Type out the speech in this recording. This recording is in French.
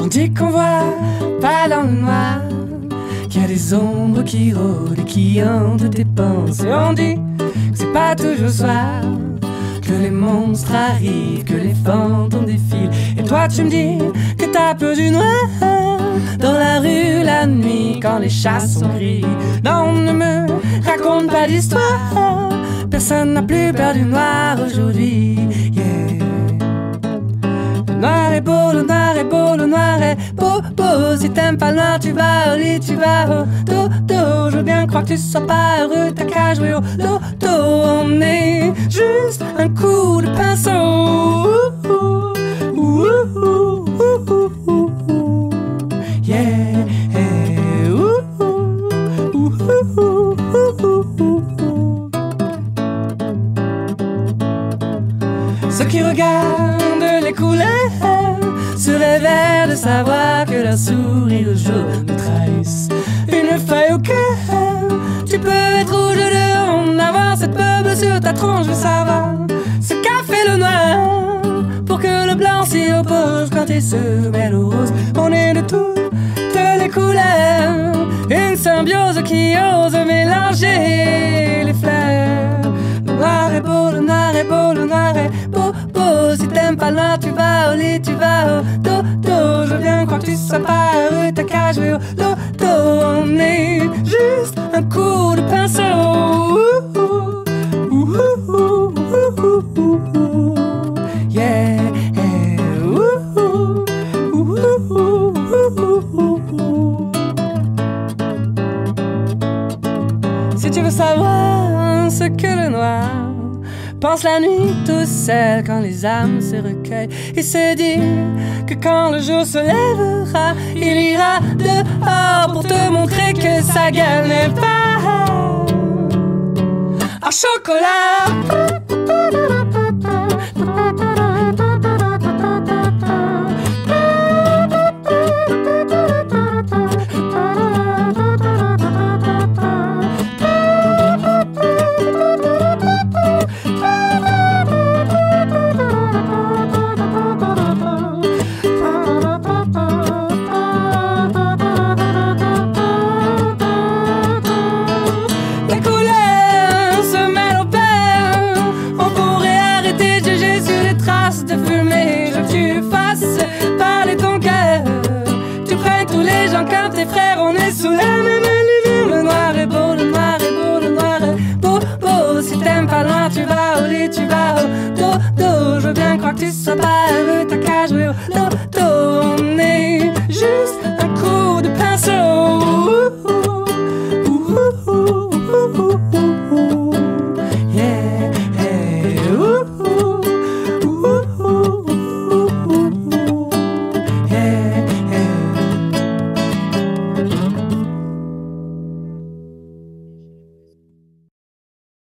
On dit qu'on voit pas dans le noir, qu'il y a des ombres qui rôdent et qui hantent tes pensées. On dit que c'est pas toujours soir, que les monstres arrivent, que les fantômes défilent. Et toi tu me dis que t'as peur du noir dans la rue la nuit quand les chats sont gris. Non, ne me raconte pas d'histoire, personne n'a plus peur du noir aujourd'hui. Yeah. Le noir est beau, le noir est beau, le noir est beau, beau. Si t'aimes pas le noir, tu vas au lit, tu vas au dodo. Je veux bien croire que tu sois pas heureux, t'as qu'à jouer au loto. On est juste un coup de pinceau. Yeah. Ceux qui regardent les couleurs se réveillent de savoir que leur sourire le jour nous trahissent. Une feuille au cœur, tu peux être rouge de honte, avoir cette peuple sur ta tronche. Je veux savoir ce qu'a fait le noir pour que le blanc s'y oppose quand il se mêle au rose. On est de toutes les couleurs, une symbiose qui ose mélanger les fleurs. Le noir est beau, le noir est beau, le noir est beau, beau. Si t'aimes pas le noir, tu vas au lit, tu vas au dodo. Je veux bien croire que tu sois pas heureux, t'as qu'à jouer au loto. On est juste un coup de pinceau. Yeah. Si tu veux savoir ce que le noir pense la nuit tout seul quand les âmes se recueillent, il se dit que quand le jour se lèvera, il ira dehors pour te montrer que sa gueule n'est pas en chocolat. Comme tes frères, on est sous la même lumière. Le noir est beau, le noir est beau, le noir est beau, beau. Si t'aimes pas le noir, tu vas au lit, tu vas au dodo. Je veux bien croire que tu sois pas heureux, t'as qu'à jouer au loto.